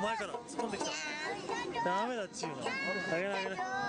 前から突っ込んできた。ダメだっちゅうの。あげないあげない。